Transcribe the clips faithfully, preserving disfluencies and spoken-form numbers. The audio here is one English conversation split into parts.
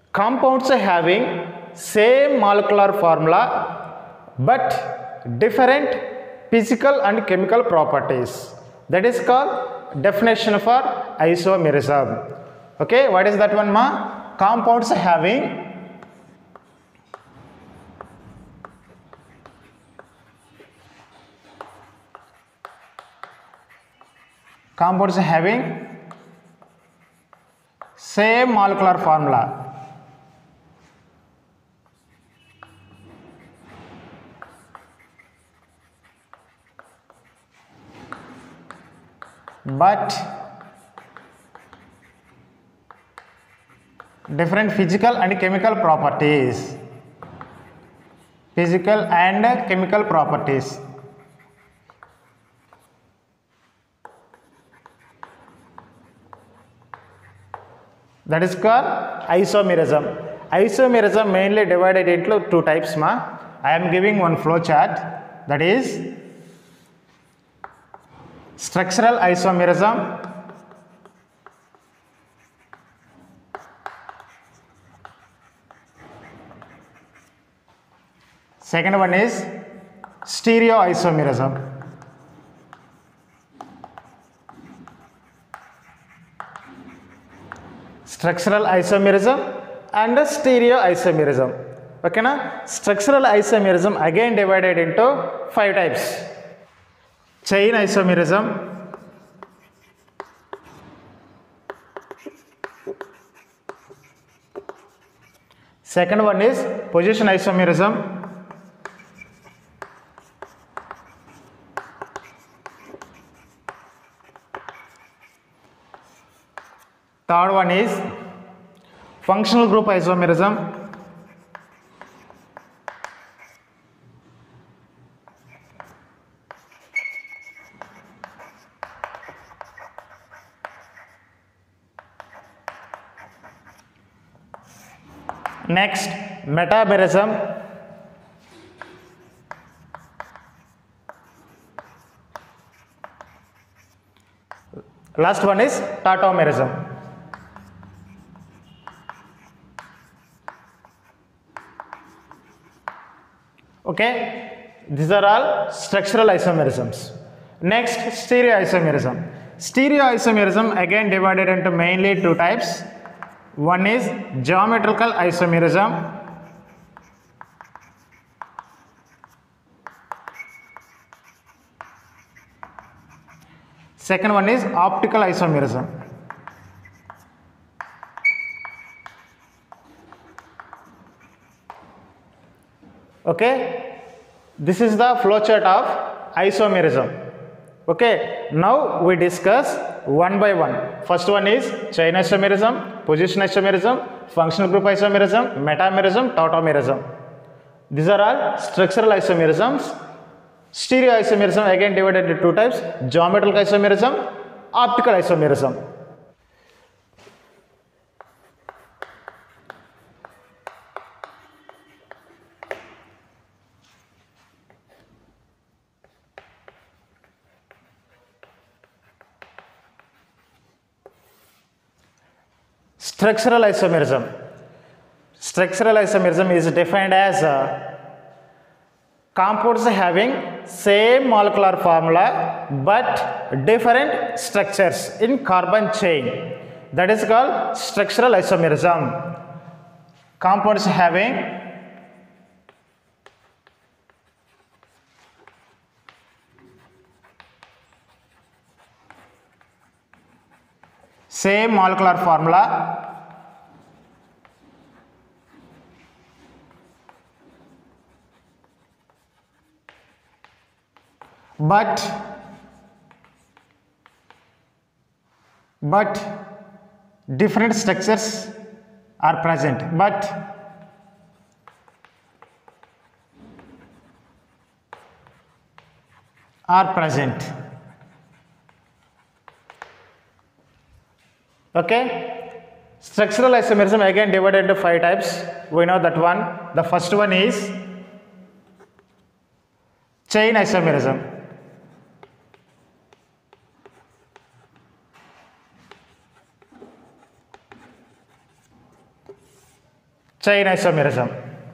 compounds having same molecular formula but different physical and chemical properties. That is called definition for isomerism. Okay, what is that one, ma? Compounds having compounds having same molecular formula but different physical and chemical properties. Physical and chemical properties. That is called isomerism. Isomerism mainly divided into two types, ma. I am giving one flow chart, that is structural isomerism second one is stereoisomerism. Structural isomerism and stereoisomerism. Okay na? Structural isomerism again divided into five types. Chain isomerism, second one is position isomerism, third one is functional group isomerism, next metamerism, last one is tautomerism. Okay, these are all structural isomerisms. Next, stereoisomerism. Stereoisomerism again divided into mainly two types. One is geometrical isomerism, second one is optical isomerism. Okay, this is the flowchart of isomerism. Okay, now we discuss one by one. First one is chain isomerism, position isomerism, functional group isomerism, metamerism, tautomerism. These are all structural isomerisms. Stereoisomerism again divided into two types: geometrical isomerism, optical isomerism. Structural isomerism. Structural isomerism is defined as uh, compounds having same molecular formula but different structures in carbon chain. That is called structural isomerism. Compounds having same molecular formula but but different structures are present but are present. Okay, structural isomerism again divided into five types. We know that one. The first one is chain isomerism. chain isomerism.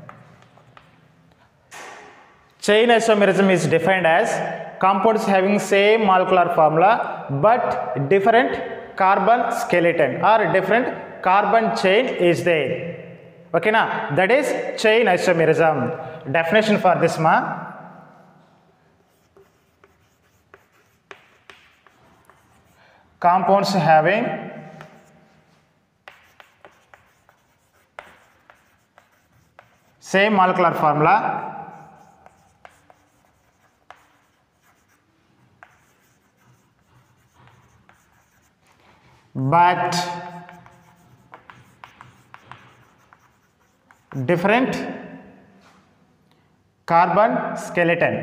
Chain isomerism is defined as compounds having same molecular formula but different carbon skeleton or different carbon chain is there. Okay na, that is chain isomerism. Definition for this ma, compounds having same molecular formula but different carbon skeleton.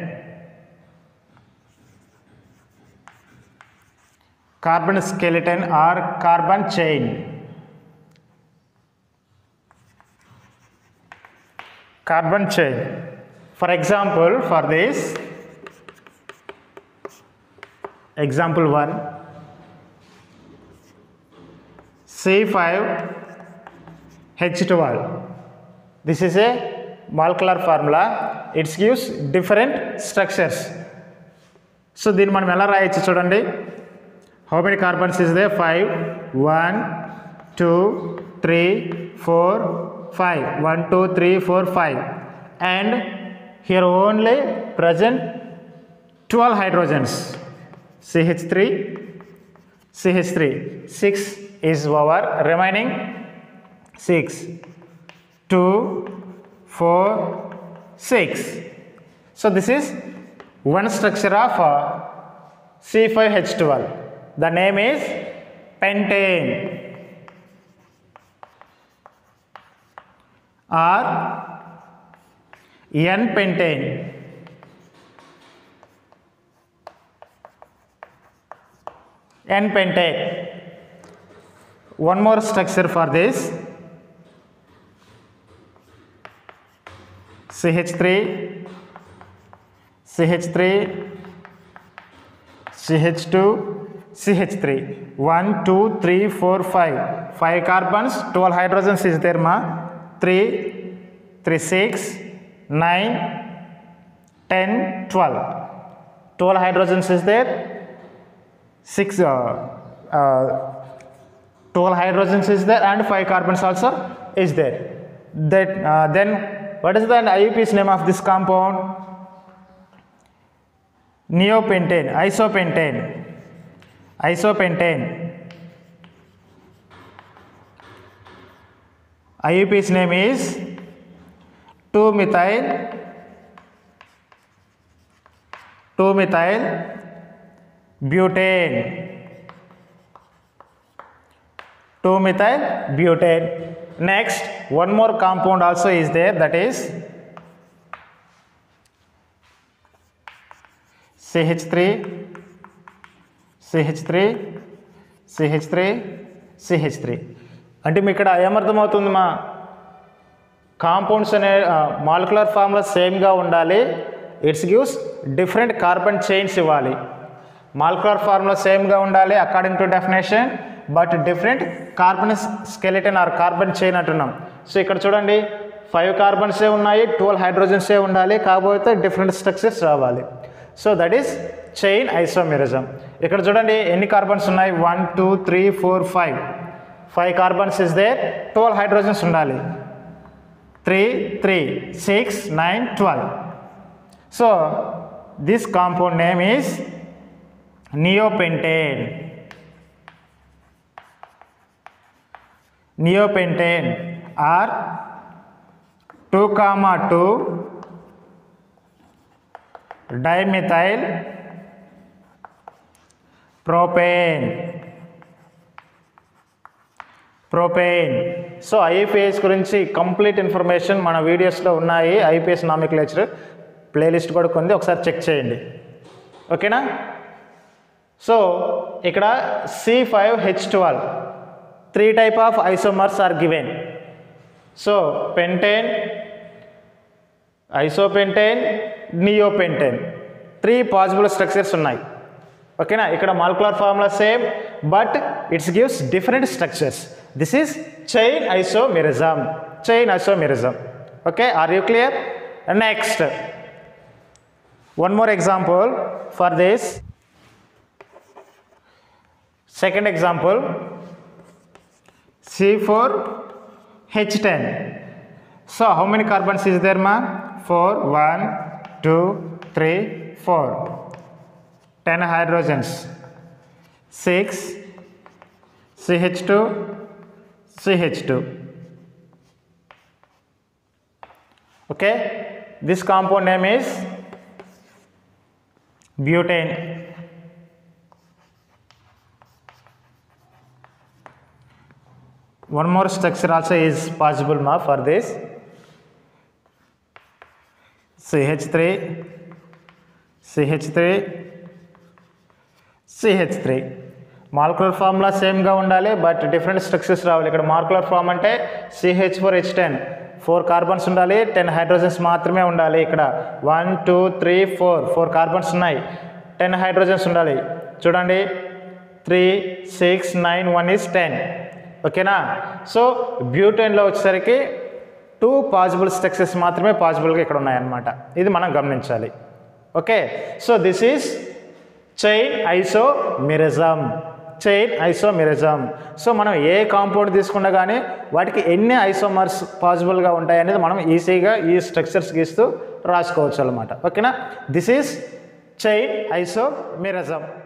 Carbon skeleton or carbon chain. Carbon chain. For example, for this, example one, C five H twelve. This is a molecular formula. It gives different structures. So దీన్ని మనం ఎలా రాయొచ్చు చూడండి. How many carbons is there? five. one, two, three, four, five. one, two, three, four, five. And here only present twelve hydrogens. C H three, C H three. six is our remaining six. two, four, six. So this is one structure of uh, C five H twelve. The name is pentane or N-pentane. N-pentane. One more structure for this. C H three, C H three, C H two, C H three. one, two, three, four, five. five carbons, twelve hydrogens is there ma. three, three, six, nine, ten, twelve. twelve hydrogens is there. six, uh, uh, twelve hydrogens is there and five carbons also is there. That, uh, then what is the I U P's name of this compound? Neopentane, isopentane. Isopentane. I U P's name is two methyl two methyl butane. two methyl butane. Next, one more compound also is there, that is C H three, C H three, C H three, C H three. అంటే మీకు ఇక్కడ ఏమర్థమవుతుంది మా, compounds అనే molecular formula సేమ్గా ఉండాలి. Its gives different carbon chains ఇవ్వాలి. Molecular formula సేమ్గా ఉండాలి according to definition, but different carbon skeleton or carbon chain అంటున్నాం. సో ఇక్కడ చూడండి, ఫైవ్ కార్బన్సే ఉన్నాయి, ట్వెల్వ్ హైడ్రోజన్సే ఉండాలి, కాకపోతే డిఫరెంట్ స్ట్రక్చర్స్ రావాలి. So that is chain isomerism. ఇక్కడ చూడండి ఎన్ని కార్బన్స్ ఉన్నాయి, one two three four five. Five carbons is there, twelve hydrogens ఉండాలి. Three three six nine twelve. So this compound name is నియోపెంటేన్. Neopentane or two comma two dimethyl propane. Propane. So IPS గురించి complete information మన వీడియోస్లో ఉన్నాయి. IPS nomenclature playlist కూడా కొంది, ఒకసారి check చేయండి. ఓకేనా? సో ఇక్కడ C five H twelve three type of isomers are given. So pentane, isopentane, neopentane, three possible structures ఉన్నాయి. ఓకేనా? ఇక్కడ molecular formula same, but its gives different structures. This is chain isomerism. chain isomerism. Okay, are you clear? Next, one more example for this. Second example, C four H ten. So how many carbons is there, ma? four, one, two, three, four. ten hydrogens. six, C H two, C H two. Okay, this compound name is butane. One more structure also is possible, ma, for this. C H three, C H three, C H three. Molecular formula సేమ్గా ఉండాలి, but different structures రావాలి. ఇక్కడ molecular form అంటే C H four H ten, four carbons ఉండాలి, ten hydrogens మాత్రమే ఉండాలి. ఇక్కడ one two three four four carbons ఉన్నాయి, టెన్ హైడ్రోజన్స్ ఉండాలి. చూడండి, three six nine one is ten. ఓకేనా? సో బ్యూటైన్లో వచ్చేసరికి టూ పాసిబుల్ స్ట్రక్చర్స్ మాత్రమే పాసిబుల్గా ఇక్కడ ఉన్నాయన్నమాట. ఇది మనం గమనించాలి. Okay, so this is chain isomerism. Chain isomerism. So మనం ఏ కాంపౌండ్ తీసుకున్నా కానీ వాటికి ఎన్ని ఐసోమర్స్ పాసిబుల్గా ఉంటాయి అనేది మనం ఈజీగా ఈ స్ట్రక్చర్స్ గీస్తూ రాసుకోవచ్చు అన్నమాట. ఓకేనా? This is chain isomerism.